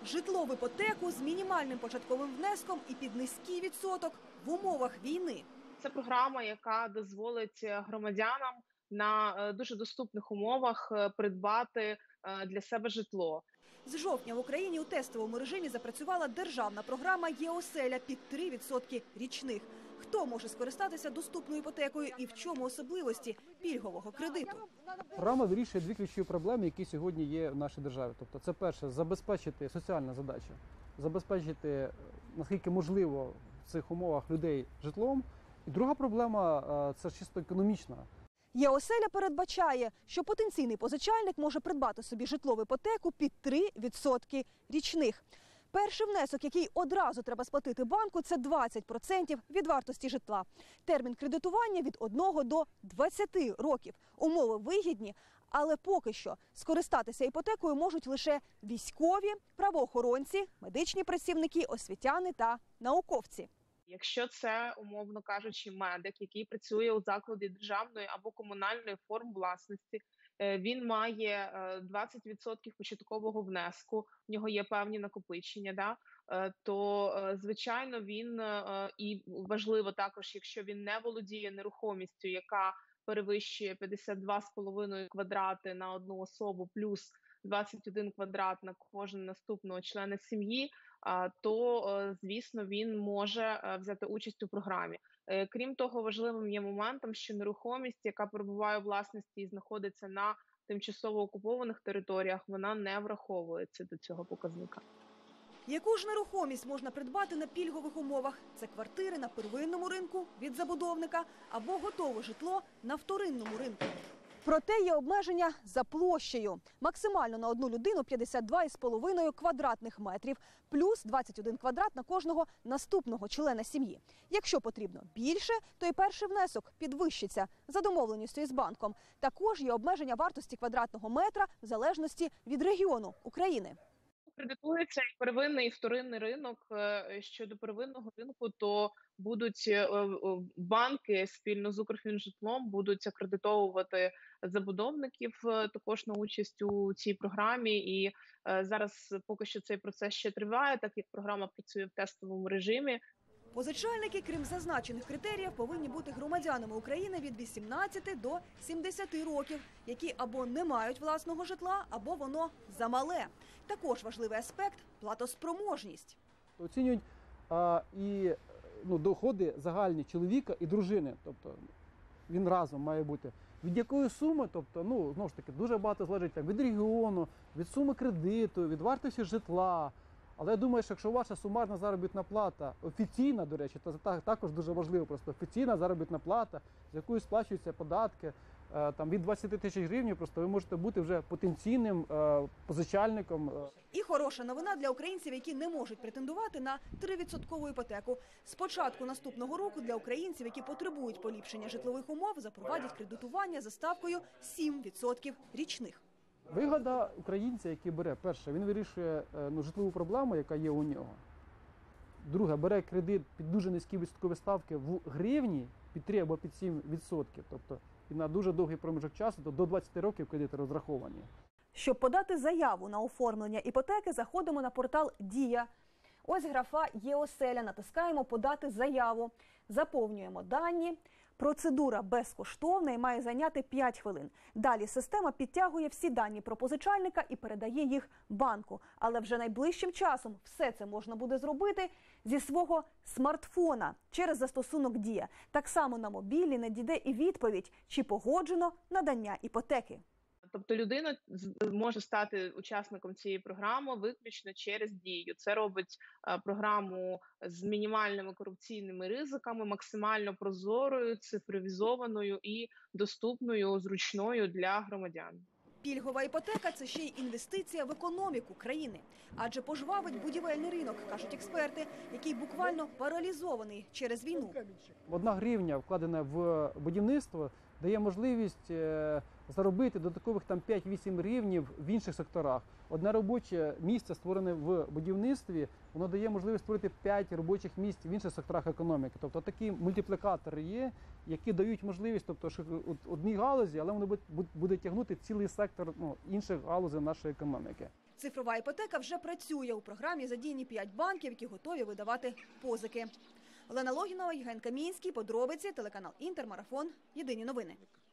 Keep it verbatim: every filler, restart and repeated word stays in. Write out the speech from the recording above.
Житло в іпотеку з мінімальним початковим внеском і під низький відсоток в умовах війни. Це програма, яка дозволить громадянам на дуже доступних умовах придбати для себе житло. З жовтня в Україні у тестовому режимі запрацювала державна програма «Є-оселя» під три відсотки річних. Хто може скористатися доступною іпотекою і в чому особливості пільгового кредиту? Програма вирішує дві ключові проблеми, які сьогодні є в нашій державі. Тобто це перше – забезпечити соціальна задача, забезпечити, наскільки можливо в цих умовах людей житлом. І друга проблема – це чисто економічна. «Є-оселя» передбачає, що потенційний позичальник може придбати собі житло в іпотеку під три відсотки річних. Перший внесок, який одразу треба сплатити банку, це двадцять відсотків від вартості житла. Термін кредитування від одного до двадцяти років. Умови вигідні, але поки що скористатися іпотекою можуть лише військові, правоохоронці, медичні працівники, освітяни та науковці. Якщо це, умовно кажучи, медик, який працює у закладі державної або комунальної форм власності, він має двадцять відсотків початкового внеску, в нього є певні накопичення, да? То, звичайно, він, і важливо також, якщо він не володіє нерухомістю, яка перевищує п'ятдесят два з половиною квадрати на одну особу, плюс двадцять один квадрат на кожного наступного члена сім'ї, то, звісно, він може взяти участь у програмі. Крім того, важливим є моментом, що нерухомість, яка перебуває у власності і знаходиться на тимчасово окупованих територіях, вона не враховується до цього показника. Яку ж нерухомість можна придбати на пільгових умовах? Це квартири на первинному ринку від забудовника або готове житло на вторинному ринку. Проте є обмеження за площею. Максимально на одну людину п'ятдесят два з половиною квадратних метрів, плюс двадцять один квадрат на кожного наступного члена сім'ї. Якщо потрібно більше, то і перший внесок підвищиться за домовленістю із банком. Також є обмеження вартості квадратного метра в залежності від регіону України. Кредитується і первинний, і вторинний ринок. Щодо первинного ринку, то будуть банки спільно з Укрфінжитлом будуть акредитовувати забудовників також на участь у цій програмі. І зараз поки що цей процес ще триває, так як програма працює в тестовому режимі. Позичальники, крім зазначених критеріїв, повинні бути громадянами України від вісімнадцяти до сімдесяти років, які або не мають власного житла, або воно замале. Також важливий аспект – платоспроможність. Оцінюють а, і ну, доходи загальні чоловіка і дружини, тобто він разом має бути. Від якої суми, тобто, ну, знову ж таки, дуже багато залежить так, від регіону, від суми кредиту, від вартості житла. Але я думаю, що якщо ваша сумарна заробітна плата, офіційна, до речі, то це також дуже важливо, просто офіційна заробітна плата, з якою сплачуються податки, там від двадцяти тисяч гривень, просто ви можете бути вже потенційним позичальником. І хороша новина для українців, які не можуть претендувати на три відсоткову іпотеку. З початку наступного року для українців, які потребують поліпшення житлових умов, запровадять кредитування за ставкою сім відсотків річних. Вигода українця, який бере, перше, він вирішує ну, житлову проблему, яка є у нього. Друге, бере кредит під дуже низькі відсоткові ставки в гривні, під три або під сім відсотків. Тобто і на дуже довгий проміжок часу, то до двадцяти років кредити розраховані. Щоб подати заяву на оформлення іпотеки, заходимо на портал «Дія». Ось графа «Є-оселя», натискаємо «Подати заяву», заповнюємо дані. Процедура безкоштовна і має зайняти п'ять хвилин. Далі система підтягує всі дані про позичальника і передає їх банку. Але вже найближчим часом все це можна буде зробити зі свого смартфона через застосунок «Дія». Так само на мобілі надійде і відповідь, чи погоджено надання іпотеки. Тобто людина може стати учасником цієї програми виключно через Дію. Це робить програму з мінімальними корупційними ризиками, максимально прозорою, цифровізованою і доступною, зручною для громадян. Пільгова іпотека – це ще й інвестиція в економіку країни. Адже пожвавить будівельний ринок, кажуть експерти, який буквально паралізований через війну. Одна гривня, вкладена в будівництво, дає можливість заробити додаткових там п'ять-вісім гривнів в інших секторах. Одне робоче місце, створене в будівництві, воно дає можливість створити п'ять робочих місць в інших секторах економіки. Тобто такі мультиплікатори є, які дають можливість, тобто, що одній галузі, але вони будуть тягнути цілий сектор ну, інших галузей нашої економіки. Цифрова іпотека вже працює. У програмі задіяні п'ять банків, які готові видавати позики. Олена Логінова, Євген Камінський, подробиці, телеканал Інтер, Марафон, Єдині новини.